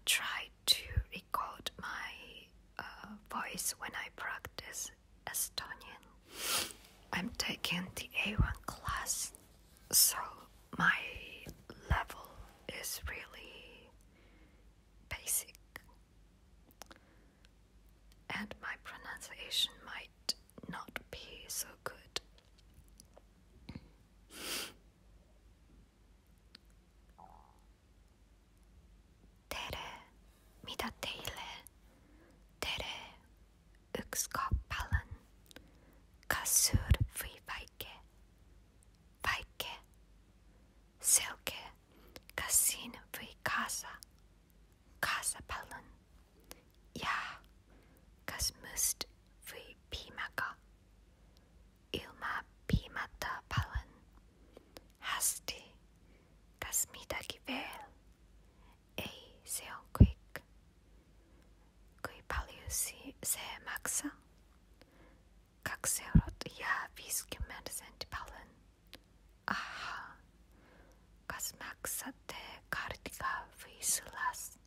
try to record my voice when I practice Estonian. I'm taking the A1 class, so my level is really basic, and my pronunciation might not be so good. Mitä teille yksi kappalen kasur või väike selkeä kasin või kaasapallon ja kas must või piimäga ilma piimättä pallon hästi kas midagi veel ei se on quick. Kui paljon se maksaa? 2 eurot ja 50 pallon. Aha, kas maksatte kartilla vai sulas?